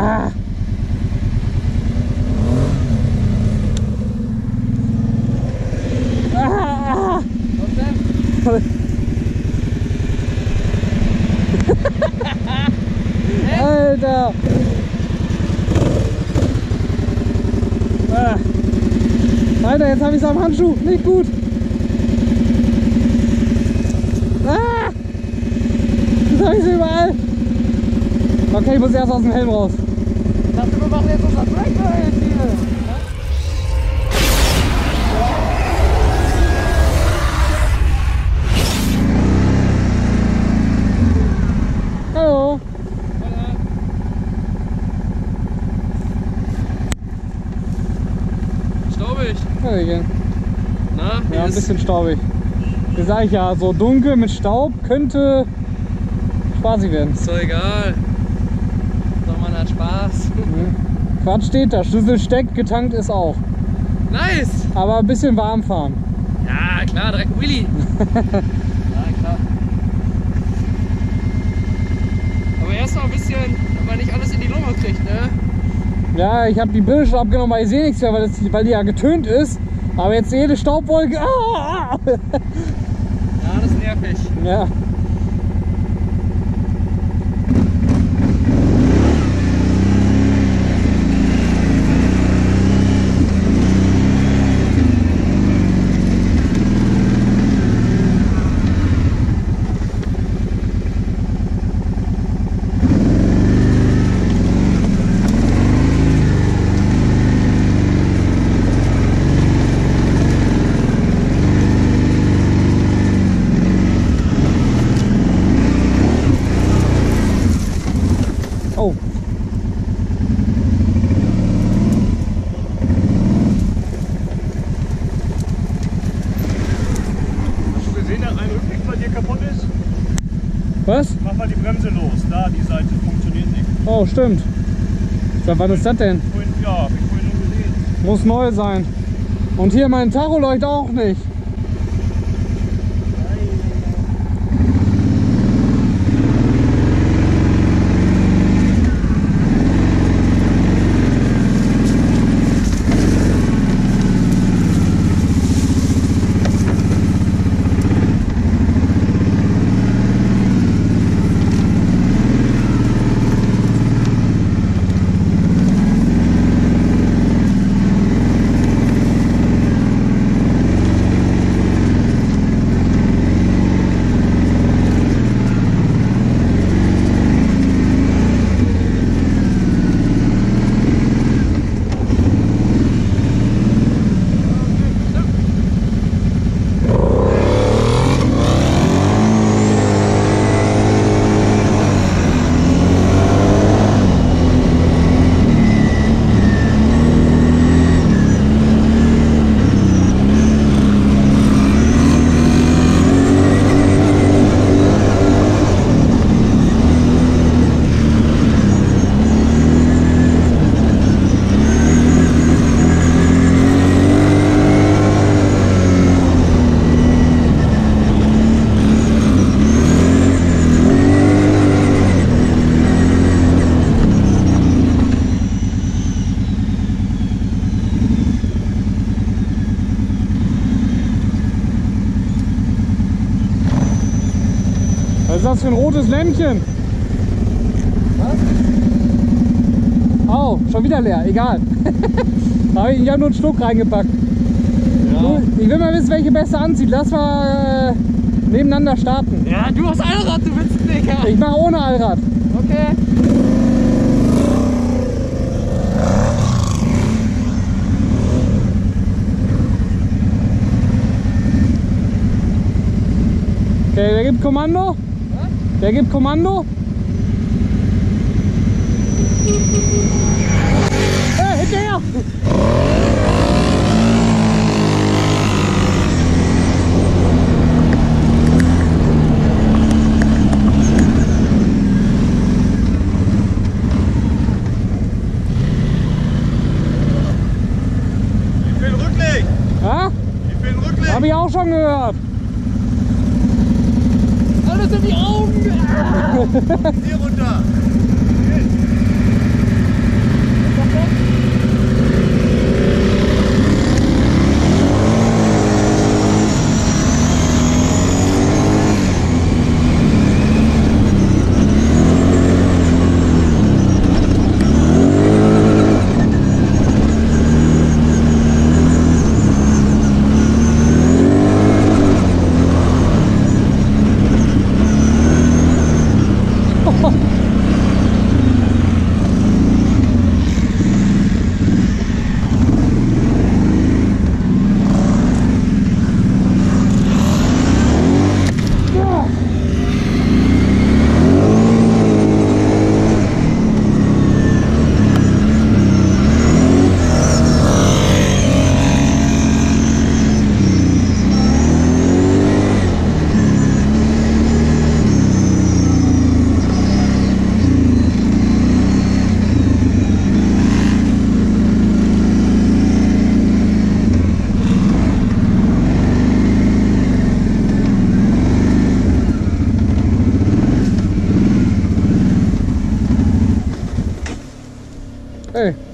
Ah. Ah. Was denn? Alter! Ah. Alter, jetzt habe ich es am Handschuh. Nicht gut. Ah. Jetzt habe ich es überall. Okay, ich muss erst aus dem Helm raus. Ich dachte, wir machen jetzt unser Breakaway hier. Hallo. Staubig. Hallöchen. Na, Ja, ein bisschen staubig. Das sag ich ja, so dunkel mit Staub könnte spaßig werden. Ist doch egal. Doch, man hat Spaß. Quatsch steht da, Schlüssel steckt, getankt ist auch. Nice! Aber ein bisschen warm fahren. Ja, klar, direkt ein Willi. Ja, klar. Aber erst mal ein bisschen, aber nicht alles in die Lunge kriegt, ne? Ja, ich habe die Brille schon abgenommen, weil ich sehe nichts mehr, weil die ja getönt ist. Aber jetzt jede Staubwolke. Ah! Ja, das ist nervig. Ja. Oh. Hast du gesehen, dass ein Rückblick bei dir kaputt ist? Was? Mach mal die Bremse los. Da, die Seite funktioniert nicht. Oh, stimmt. Seit wann ist das denn? Vorhin, ja, hab ich vorhin nur gesehen. Muss neu sein. Und hier mein Tacho leuchtet auch nicht. Was ist das für ein rotes Lämpchen? Was? Oh, schon wieder leer, egal. Da habe ich ja nur einen Schluck reingepackt. Ja. Ich will mal wissen, welche besser anzieht. Lass mal nebeneinander starten. Ja, du hast Allrad, du willst nicht, ja. Ich mache ohne Allrad. Okay. Okay, wer gibt Kommando? Was? Wer gibt Kommando? Hey, hinterher! Ich will Rücklicht. Ha? Ich will Rücklicht. Habe ich auch schon gehört. Alles in die Augen! Hier runter. Ey.